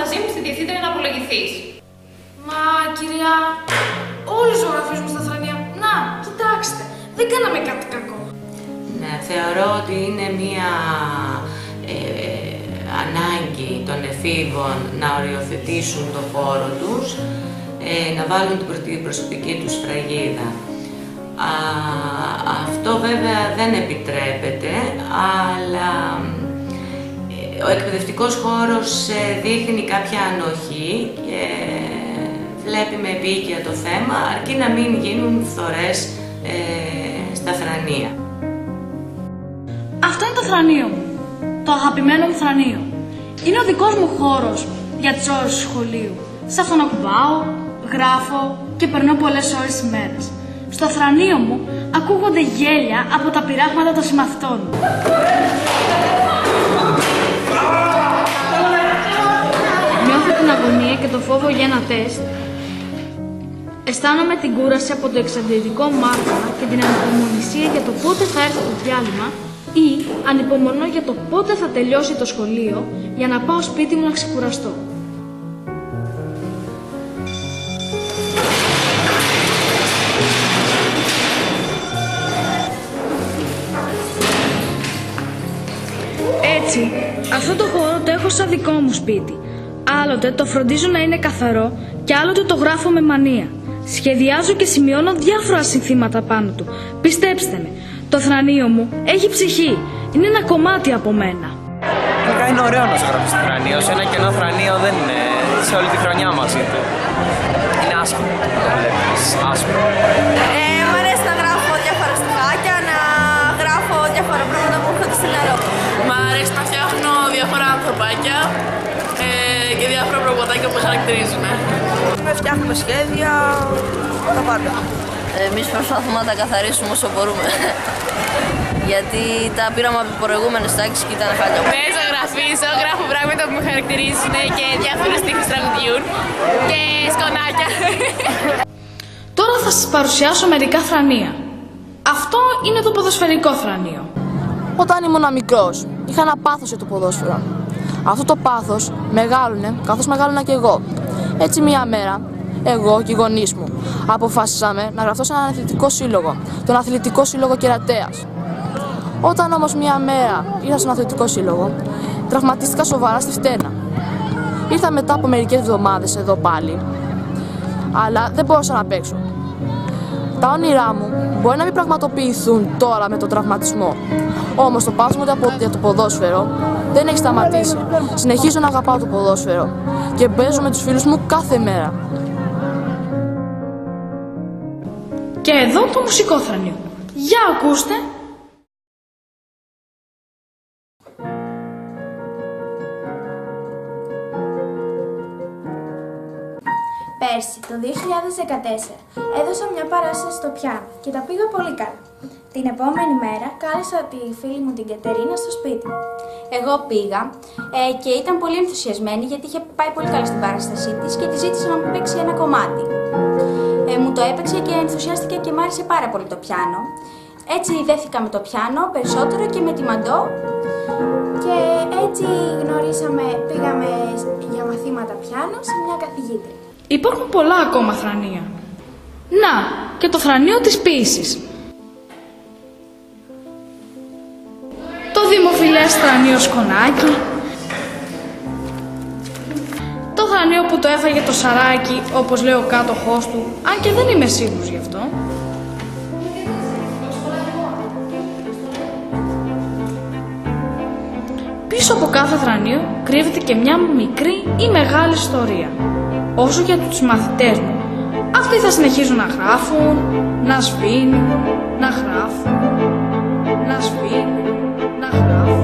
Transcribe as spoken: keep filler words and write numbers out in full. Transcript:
τζιμ στη διευθύντρια να απολογηθείς. Μα κυρία, όλοι ζωγραφίζουν στα θρανία. Να, κοιτάξτε, δεν κάναμε κάτι κακό. Ναι, θεωρώ ότι είναι μία ε, ανάγκη των εφήβων να οριοθετήσουν το χώρο τους, ε, να βάλουν την προσωπική τους σφραγίδα. Α, αυτό βέβαια δεν επιτρέπεται, αλλά ε, ο εκπαιδευτικός χώρος ε, δείχνει κάποια ανοχή και βλέπει με επίοικια το θέμα, αρκεί να μην γίνουν φθορές ε, στα θρανία. Αυτό είναι το θρανείο μου, το αγαπημένο μου θρανείο. Είναι ο δικός μου χώρος για τις ώρες του σχολείου. Σε αυτόν ακουμπάω, γράφω και περνώ πολλές ώρες τις ημέρες. Στο θρανείο μου ακούγονται γέλια από τα πειράγματα των συμμαθητών μου. Νιώθω την αγωνία και το φόβο για ένα τεστ. Αισθάνομαι την κούραση από το εξαντλητικό μάθημα και την ανυπομονησία για το πότε θα έρθει το διάλειμμα ή ανυπομονώ για το πότε θα τελειώσει το σχολείο για να πάω σπίτι μου να ξεκουραστώ. Έτσι, αυτό το χώρο το έχω σαν δικό μου σπίτι. Άλλοτε το φροντίζω να είναι καθαρό και άλλοτε το γράφω με μανία. Σχεδιάζω και σημειώνω διάφορα συνθήματα πάνω του. Πιστέψτε με, το θρανείο μου έχει ψυχή. Είναι ένα κομμάτι από μένα. Τελικά είναι ωραίο να ζωγραφίσει το θρανείο. Σε ένα κενό θρανείο δεν είναι σε όλη τη χρονιά μαζί του. Είναι άσχημο το βλέπεις, άσπρο. Ε, μου αρέσει να γράφω διάφορα στιχάκια, να γράφω διάφορα πράγματα που έρχονται στο μυαλό. Μ' αρέσει να φτιάχνω διάφορα ανθρωπάκια ε, και διάφορα πραγματάκια που με χαρακτηρίζουν. Με φτιάχνουμε σχέδια, τα πάντα. Εμείς προσπαθούμε να τα καθαρίσουμε όσο μπορούμε. Γιατί τα πήραμε από προηγούμενες τάξεις και ήταν χάλια. Ναι, ζωγραφίζω, γράφω πράγματα που με χαρακτηρίζουν και διάφορες στίχους τραγουδιούν και σκονάκια. Τώρα θα σας παρουσιάσω μερικά θρανία. Αυτό είναι το ποδοσφαιρικό θρανείο. Όταν ήμουν μικρός, είχα ένα πάθος για το ποδόσφαιρο. Αυτό το πάθος μεγάλωνε καθώς μεγάλωνα και εγώ. Έτσι μία μέρα, εγώ και οι γονείς μου αποφάσισαμε να γραφτώ σε έναν αθλητικό σύλλογο, τον Αθλητικό Σύλλογο Κερατέας. Όταν όμως μία μέρα ήρθα στον αθλητικό σύλλογο, τραυματίστηκα σοβαρά στη φτέρνα. Ήρθα μετά από μερικές εβδομάδες εδώ πάλι, αλλά δεν μπορούσα να παίξω. Τα όνειρά μου μπορεί να μην πραγματοποιηθούν τώρα με τον τραυματισμό, όμως το πάθος μου για το ποδόσφαιρο δεν έχει σταματήσει. Συνεχίζω να αγαπάω το ποδόσφαιρο και παίζω με τους φίλους μου κάθε μέρα. Και εδώ το μουσικό θρανείο. Για ακούστε! Πέρσι, το δύο χιλιάδες δεκατέσσερα, έδωσα μια παράσταση στο πιάνο και τα πήγα πολύ καλά. Την επόμενη μέρα κάλεσα τη φίλη μου την Κατερίνα στο σπίτι μου. Εγώ πήγα ε, και ήταν πολύ ενθουσιασμένη γιατί είχε πάει πολύ καλά στην παράστασή της και τη ζήτησα να μου παίξει ένα κομμάτι. Ε, μου το έπαιξε και ενθουσιάστηκε και μ' άρεσε πάρα πολύ το πιάνο. Έτσι δέθηκα με το πιάνο περισσότερο και με τη μαντό και έτσι γνωρίσαμε, πήγαμε για μαθήματα πιάνο σε μια καθηγήτρια. Υπάρχουν πολλά ακόμα θρανία. Να, και το θρανείο της ποίησης. Το δημοφιλές θρανείο σκονάκι. Το θρανείο που το έφαγε το σαράκι, όπως λέει ο κάτοχός του, αν και δεν είμαι σίγουρος γι' αυτό. Πίσω από κάθε θρανείο κρύβεται και μια μικρή ή μεγάλη ιστορία. Όσο για τους μαθητές μου, αυτοί θα συνεχίζουν να γράφουν, να σβήνουν, να γράφουν, να σβήνουν, να γράφουν.